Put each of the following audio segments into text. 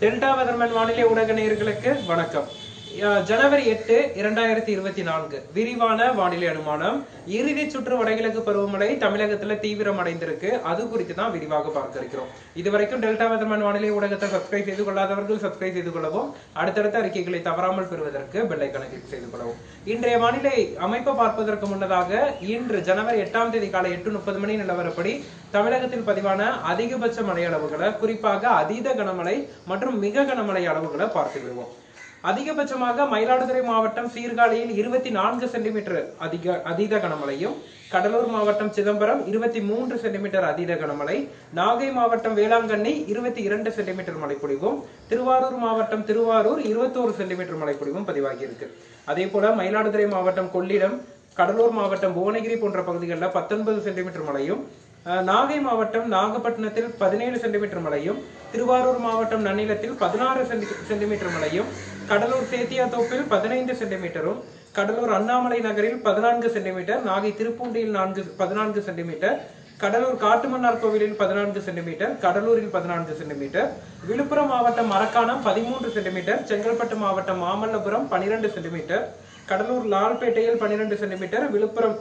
Delta weatherman வானிலை ஊடக நேயர்களுக்கு வணக்கம். ஜனவரி 8, 2024 விரிவான வானிலை அனுமானம். இறுதி சுற்று வடகிழக்கு பருவமழை தமிழகத்துல தீவிரம் அடைந்திருக்கு. அது குறித்து தான் விரிவாக பார்க்க இருக்கிறோம். இதுவரைக்கும் டெல்டா வெதர்மேன் வானிலை ஊடகத்தை சப்ஸ்கிரைப் செய்து கொள்ளாதவர்கள் சப்ஸ்கிரைப் செய்து கொள்ளவும், அடுத்தடுத்த அறிக்கைகளை தவறாமல் பெறுவதற்கு பெல் ஐகானை கிளிக் செய்து கொள்ளவும். இன்றைய வானிலை அமைப்பை பார்ப்பதற்கு முன்னதாக இன்று ஜனவரி 8ஆம் தேதி காலை 8:30 மணி நிலவரப்படி தமிழகத்தில் பதிவான அதிகபட்ச மழை அளவுகளை, குறிப்பாக அதீத கனமழை மற்றும் மிக கனமழை அளவுகளை பார்த்து விடுவோம். அதிகபட்சமாக மயிலாடுதுறை மாவட்டம் சீர்காழியில் 24 சென்டிமீட்டர் அதீத கனமழையும், கடலூர் மாவட்டம் சிதம்பரம் 23 சென்டிமீட்டர் அதீத கனமழை, நாகை மாவட்டம் வேளாங்கண்ணி 22 சென்டிமீட்டர் மழைப்பொழிவும், திருவாரூர் மாவட்டம் திருவாரூர் 21 சென்டிமீட்டர் மழைப்பொழிவும் பதிவாகி இருக்கு. அதே போல மயிலாடுதுறை மாவட்டம் கொள்ளிடம், கடலூர் மாவட்டம் புவனகிரி போன்ற பகுதிகளில் 19 சென்டிமீட்டர் மழையும், நாகை மாவட்டம் நாகப்பட்டினத்தில் 17 சென்டிமீட்டர் மழையும், திருவாரூர் மாவட்டம் நன்னிலத்தில் 16 சென்டிமீட்டர் மழையும், கடலூர் சேத்தியாத்தோப்பில் 15 சென்டிமீட்டரும், கடலூர் அண்ணாமலை நகரில் 14 சென்டிமீட்டர், நாகை திருப்பூண்டியில் 14 சென்டிமீட்டர், கடலூர் காட்டுமன்னார் கோவிலில் 14 சென்டிமீட்டர், கடலூரில் 14 சென்டிமீட்டர், விழுப்புரம் மாவட்டம் மரக்காணம் 13 சென்டிமீட்டர், செங்கல்பட்டு மாவட்டம் மாமல்லபுரம் 12 சென்டிமீட்டர், கடலூர் லால்பேட்டையில் 12 சென்டிமீட்டர், விழுப்புரம்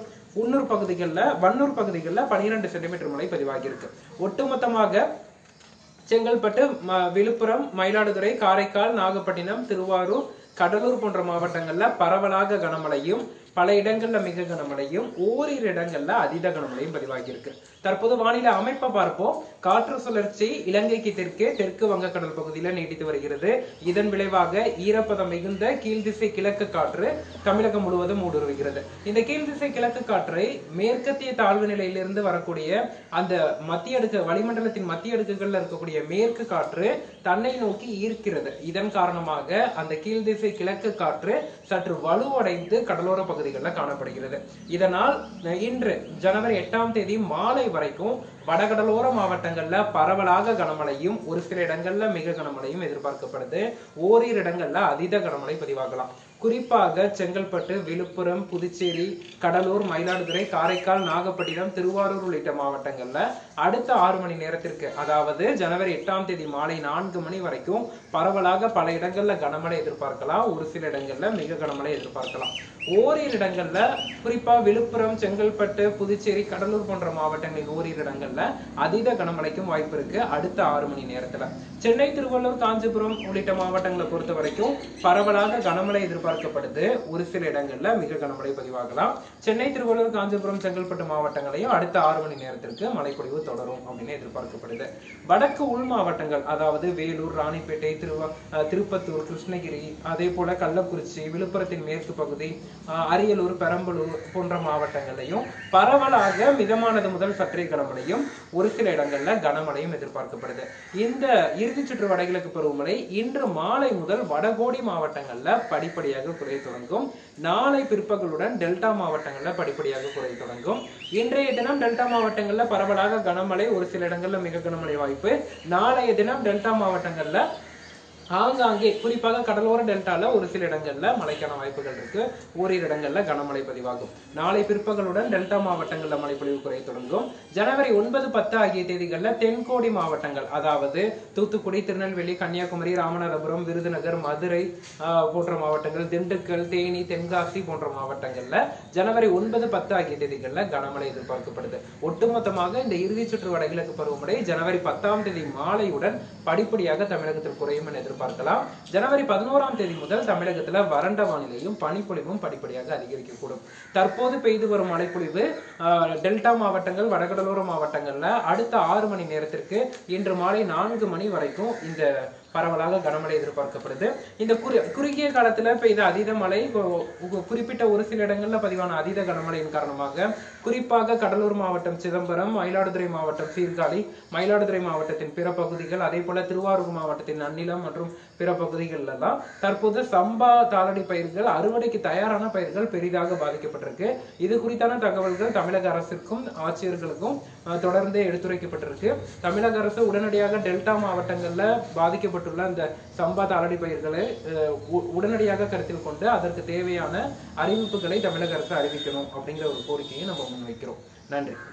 வன்னூர் பகுதிகளில் 12 சென்டிமீட்டர் மழை பதிவாகி இருக்கு. ஒட்டுமொத்தமாக செங்கல்பட்டு, விழுப்புரம், மயிலாடுதுறை, காரைக்கால், நாகப்பட்டினம், திருவாரூர், கடலூர் போன்ற மாவட்டங்கள்ல பரவலாக கனமழையும், பல இடங்கள்ல மிக கனமழையும், ஓரிரு இடங்கள்ல அதீத கனமழையும் பதிவாகி இருக்கு. தற்போது வானிலை அமைப்பை பார்ப்போம். காற்று சுழற்சி இலங்கைக்கு தெற்கு வங்கக்கடல் பகுதியில நீடித்து வருகிறது. இதன் விளைவாக ஈரப்பதம் மிகுந்த கீழ்திசை கிழக்கு காற்று தமிழகம் முழுவதும் ஊடுருவுகிறது. இந்த கீழ்திசை கிழக்கு காற்றை மேற்கத்திய தாழ்வு நிலையிலிருந்து வரக்கூடிய அந்த வளிமண்டலத்தின் மத்திய அடுக்குகள்ல இருக்கக்கூடிய மேற்கு காற்று தன்னை நோக்கி ஈர்க்கிறது. இதன் காரணமாக அந்த கீழ்திசை கிழக்கு காற்று சற்று வலுவடைந்து கடலோர பகுதிகளில் காணப்படுகிறது. இதனால் இன்று ஜனவரி 8ஆம் தேதி மாலை வரைக்கும் வடகடலோர மாவட்டங்கள்ல பரவலாக கனமழையும், ஒரு சில இடங்கள்ல மிக கனமழையும் எதிர்பார்க்கப்படுது. ஓரிரு இடங்கள்ல அதீத கனமழை பதிவாகலாம். குறிப்பாக செங்கல்பட்டு, விழுப்புரம், புதுச்சேரி, கடலூர், மயிலாடுதுறை, காரைக்கால், நாகப்பட்டினம், திருவாரூர் உள்ளிட்ட மாவட்டங்கள்ல அடுத்த 6 மணி நேரத்திற்கு, அதாவது ஜனவரி 8ஆம் தேதி மாலை 4 மணி வரைக்கும் பரவலாக பல இடங்கள்ல கனமழை எதிர்பார்க்கலாம். ஒரு சில இடங்கள்ல மிக கனமழை எதிர்பார்க்கலாம். ஓரிரு இடங்கள்ல, குறிப்பா விழுப்புரம், செங்கல்பட்டு, புதுச்சேரி, கடலூர் போன்ற மாவட்டங்களில் ஓரிரு இடங்கள்ல அதீத கனமழைக்கும் வாய்ப்பு இருக்கு அடுத்த 6 மணி நேரத்துல. சென்னை, திருவள்ளூர், காஞ்சிபுரம் உள்ளிட்ட மாவட்டங்களை பொறுத்த வரைக்கும் பரவலாக கனமழை எதிர்பார்க்கப்படுது. ஒரு சில இடங்கள்ல மிக கனமழை பதிவாகலாம். சென்னை, திருவள்ளூர், காஞ்சிபுரம், செங்கல்பட்டு மாவட்டங்களையும் அடுத்த 6 மணி நேரத்திற்கு மழைப்பொழிவு தொடரும் அப்படின்னு எதிர்பார்க்கப்படுது. வடக்கு உள் மாவட்டங்கள், அதாவது வேலூர், ராணிப்பேட்டை, திருப்பத்தூர், கிருஷ்ணகிரி, அதே போல கள்ளக்குறிச்சி, விழுப்புரத்தின் மேற்கு பகுதி, அரியலூர், பெரம்பலூர் போன்ற மாவட்டங்களையும் பரவலாக மிதமானது முதல் சற்றே கனமழையும், ஒரு சில இடங்கள்ல கனமழையும் எதிர்பார்க்கப்படுது. இந்த இறுதி சுற்று வடகிழக்கு பருவமழை இன்று மாலை முதல் வடகோடி மாவட்டங்கள்ல படிப்படியாக குறைய தொடங்கும். நாளை பிற்பகலுடன் டெல்டா மாவட்டங்கள்ல படிப்படியாக குறைய தொடங்கும். இன்றைய தினம் டெல்டா மாவட்டங்கள்ல பரவலாக கனமழை, ஒரு சில இடங்கள்ல மிக கனமழை வாய்ப்பு. நாளைய தினம் டெல்டா மாவட்டங்கள்ல ஆங்காங்கே, குறிப்பாக கடலோர டெல்டால ஒரு சில இடங்கள்ல மழைக்கான வாய்ப்புகள் இருக்கு. ஓரிரு இடங்கள்ல கனமழை பதிவாகும். நாளை பிற்பகலுடன் டெல்டா மாவட்டங்கள்ல மழைப்பொழிவு குறைய தொடங்கும். ஜனவரி 9, 10 ஆகிய தேதிகள்ல தென்கோடி மாவட்டங்கள், அதாவது தூத்துக்குடி, திருநெல்வேலி, கன்னியாகுமரி, ராமநாதபுரம், விருதுநகர், மதுரை போன்ற மாவட்டங்கள், திண்டுக்கல், தேனி, தென்காசி போன்ற மாவட்டங்கள்ல ஜனவரி 9, 10 ஆகிய தேதிகள்ல கனமழை எதிர்பார்க்கப்படுது. ஒட்டுமொத்தமாக இந்த இறுதி சுற்று வடகிழக்கு பருவமழை ஜனவரி 10ஆம் தேதி மாலையுடன் படிப்படியாக தமிழகத்தில் குறையும் என பார்க்கலாம். ஜனவரி 11ஆம் தேதி முதல் தமிழகத்துல வறண்ட வானிலையும் பனிப்பொழிவும் படிப்படியாக அதிகரிக்கக்கூடும். தற்போது பெய்து வரும் மழைப்பொழிவு டெல்டா மாவட்டங்கள், வடகடலோர மாவட்டங்கள்ல அடுத்த 6 மணி நேரத்திற்கு இன்று மாலை 4 மணி வரைக்கும் இந்த பரவலாக கனமழை எதிர்பார்க்கப்படுது. இந்த குறுகிய காலத்துல பெய்த அதீத மழை, குறிப்பிட்ட ஒரு சில இடங்கள்ல பதிவான அதீத கனமழையின் காரணமாக குறிப்பாக கடலூர் மாவட்டம் சிதம்பரம், மயிலாடுதுறை மாவட்டம் சீர்காழி, மயிலாடுதுறை மாவட்டத்தின் பிற பகுதிகள், அதே போல திருவாரூர் மாவட்டத்தின் நன்னிலம் மற்றும் பிற பகுதிகள் எல்லாம் தற்போது சம்பா தாளடி பயிர்கள், அறுவடைக்கு தயாரான பயிர்கள் பெரிதாக பாதிக்கப்பட்டிருக்கு. இது குறித்தான தகவல்கள் தமிழக அரசிற்கும் ஆட்சியர்களுக்கும் தொடர்ந்து எடுத்துரைக்கப்பட்டிருக்கு. தமிழக அரசு உடனடியாக டெல்டா மாவட்டங்கள்ல பாதிக்கப்பட்ட அந்த சம்பா தாளடி பயிர்களை உடனடியாக கருத்தில் கொண்டு அதற்கு தேவையான அறிவிப்புகளை தமிழக அரசு அறிவிக்கணும் அப்படிங்கிற ஒரு கோரிக்கையை நம்ம முன்வைக்கிறோம். நன்றி.